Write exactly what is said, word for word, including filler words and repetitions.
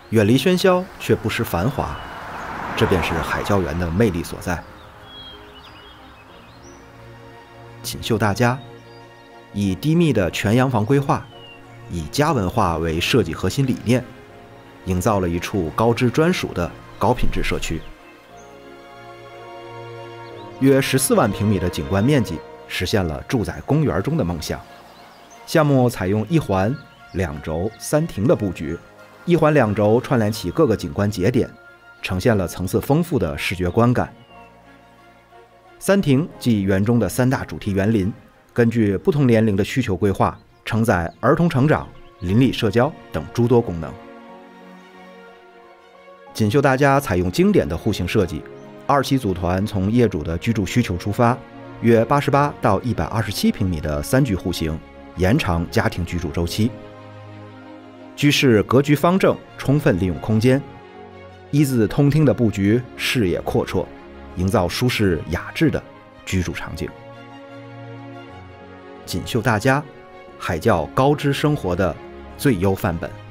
远离喧嚣却不失繁华，这便是海教园的魅力所在。锦绣大家以低密的全洋房规划，以家文化为设计核心理念，营造了一处高知专属的高品质社区。约十四万平米的景观面积，实现了住在公园中的梦想。项目采用一环、两轴、三亭的布局，一环两轴串联起各个景观节点，呈现了层次丰富的视觉观感。三亭即园中的三大主题园林，根据不同年龄的需求规划，承载儿童成长、邻里社交等诸多功能。锦绣大家采用经典的户型设计，二期组团从业主的居住需求出发，约八十八到一百二十七平米的三居户型，延长家庭居住周期。居室格局方正，充分利用空间，一字通厅的布局，视野阔绰，营造舒适雅致的居住场景。锦绣大家，海教高知生活的最优范本。